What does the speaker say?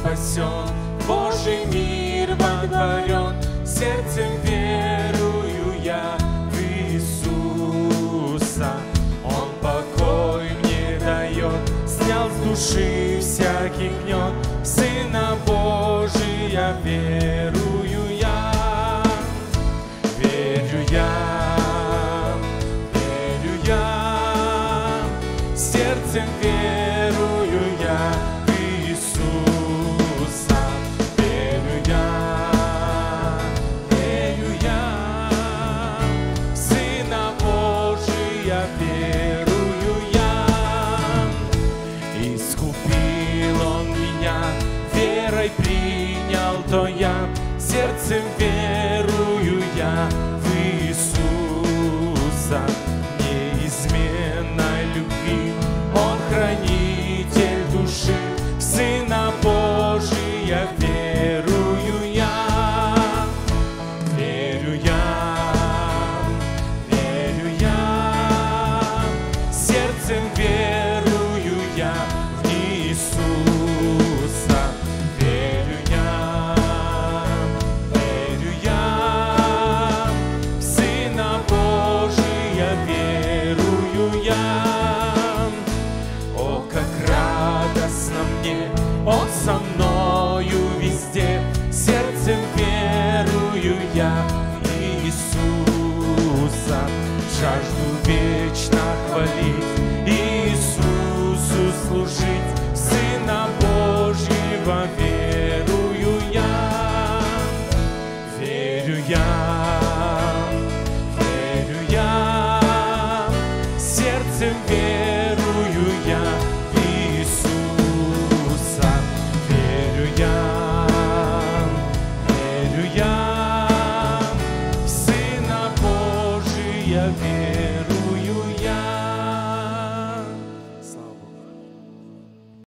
спасен, Божий мир водворен, сердцем верую я в Иисуса. Он покой мне дает, снял с души всякий гнет, в Сына Божия верую я. Верю я, сердцем верую я в Иисуса. Верю я, в Сына Божия верую я. Искупил Он меня, верой принял, то я сердцем верую я в Иисуса. Неизменной любви Он хранитель души, в Сына Божия верую я. Верю я, сердцем верую я в Иисуса. Верю я, в Сына Божия верую я. О, как радостно мне, Он со мною везде, сердцем верую я в Иисуса. Жажду вечно хвалить